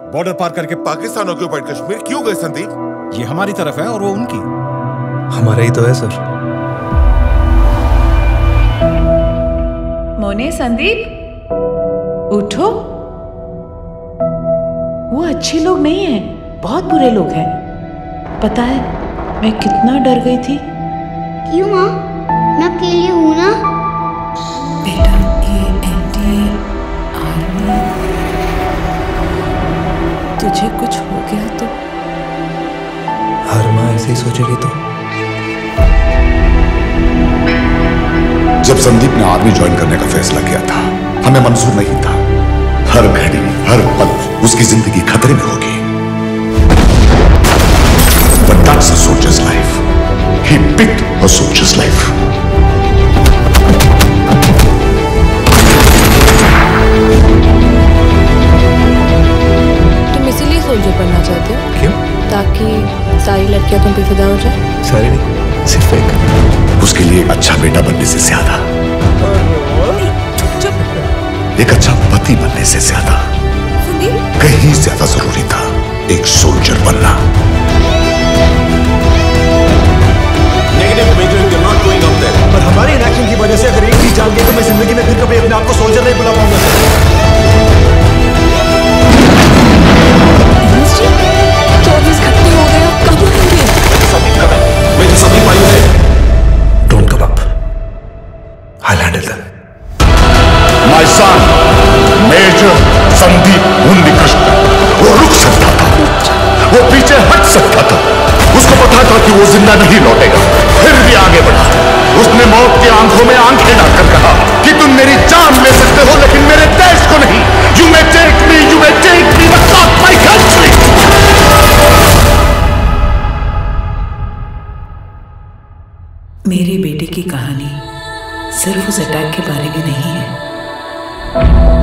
Border पार करके Pakistan occupied Kashmir क्यों गए संदीप? ये हमारी तरफ है और वो उनकी। हमारा ही तो है सर। मोने, संदीप उठो। वो अच्छे लोग नहीं हैं, बहुत बुरे लोग हैं। पता है मैं कितना डर गई थी। क्यों माँ? मैं अकेली हूँ ना। बेटा ये एनडीए आर्मी, तुझे कुछ हो गया तो? हर माँ ऐसे ही सोचेगी तो। जब संदीप ने आर्मी ज्वाइन करने का फैसला किया था, हमें मंजूर नहीं था। हर घड़ी हर पल उसकी जिंदगी खतरे में होगी। But that's a soldier's life. He picked a soldier's life. तुम इसीलिए सोल्जर बनना चाहते हो? क्यों? ताकि सारी लड़कियां तुम पे फिदा हो जाए। सारी नहीं, सिर्फ एक। उसके लिए एक अच्छा बेटा बनने से ज्यादा, एक अच्छा पति बनने से ज्यादा, कहीं ज्यादा जरूरी था एक सोल्जर बनना। पर हमारी इनएक्शन की वजह से अगर एक चीज जान गई तो मैं जिंदगी में फिर कभी अपने आप को सोल्जर नहीं बुला पाऊंगा सर। 24 घंटे हो गए, कब आएंगे? Don't come up. I'll handle them. My son, major Sandeep Unnikrishnan, वो रुक सकता था, वो पीछे हट सकता था। उसको पता था कि वो जिंदा नहीं लौटेगा, फिर भी आगे बढ़ा। उसने मौत की आंखों में आंखें डालकर कहा कि तुम मेरी जान ले सकते हो लेकिन मेरे देश को नहीं। You may take me, you may take me, but not my country. मेरे बेटे की कहानी सिर्फ उस अटैक के बारे में नहीं है।